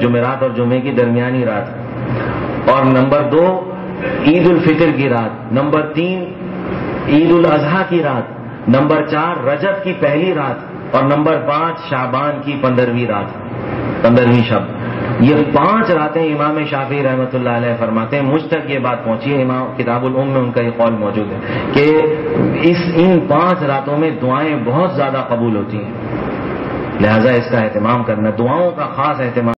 जुमेरात और जुमे की दरमियानी रात, और नंबर 2 ईद उल फितर की रात, नंबर 3 ईद उल अजहा की रात, नंबर 4 रजब की पहली रात, और नंबर 5 शाबान की 15वीं रात, 15वीं शब। ये 5 रातें इमाम शाफी रहमतुल्लाह अलैह फरमाते हैं। मुझ तक ये बात पहुंची है, इमाम किताबुल उम में उनका ये कौल मौजूद है कि इन 5 रातों में दुआएं बहुत ज्यादा कबूल होती हैं, लिहाजा इसका एहतमाम करना, दुआओं का खास एहतमाम